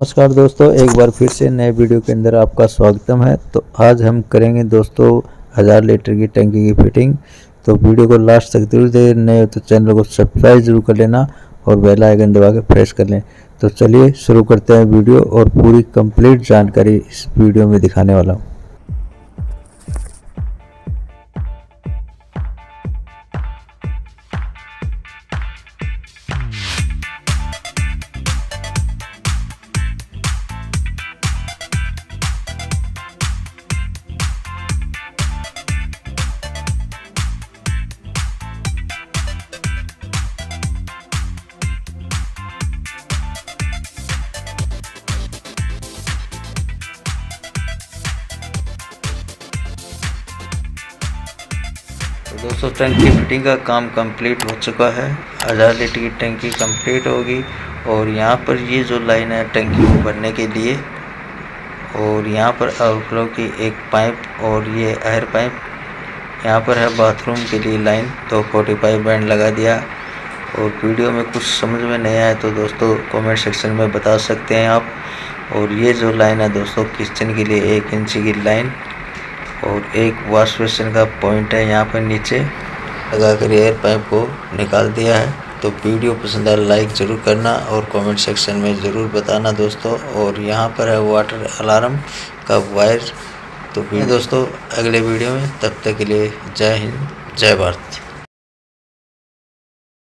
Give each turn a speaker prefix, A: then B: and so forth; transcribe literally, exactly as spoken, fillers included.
A: नमस्कार दोस्तों, एक बार फिर से नए वीडियो के अंदर आपका स्वागतम है। तो आज हम करेंगे दोस्तों हज़ार लीटर की टंकी की फिटिंग। तो वीडियो को लास्ट तक जरूर देख, नए हो तो चैनल को सब्सक्राइब जरूर कर लेना और बेल आइकन दबा के प्रेस कर लें। तो चलिए शुरू करते हैं वीडियो और पूरी कंप्लीट जानकारी इस वीडियो में दिखाने वाला हूँ। तो दोस्तों टंकी फिटिंग का काम कंप्लीट हो चुका है। हज़ार लीटर की टंकी कंप्लीट होगी और यहाँ पर ये जो लाइन है टंकी को भरने के लिए, और यहाँ पर ओवरफ्लो की एक पाइप और ये एयर पाइप, यहाँ पर है बाथरूम के लिए लाइन। तो फोर्टी फाइव बैंड लगा दिया। और वीडियो में कुछ समझ में नहीं आया तो दोस्तों कमेंट सेक्शन में बता सकते हैं आप। और ये जो लाइन है दोस्तों किचन के लिए एक इंची की लाइन, और एक वॉश बेसिन का पॉइंट है यहाँ पर नीचे लगाकर एयर पाइप को निकाल दिया है। तो वीडियो पसंद आए लाइक ज़रूर करना और कमेंट सेक्शन में ज़रूर बताना दोस्तों। और यहाँ पर है वाटर अलार्म का वायर। तो दोस्तों अगले वीडियो में, तब तक के लिए जय हिंद जय भारत।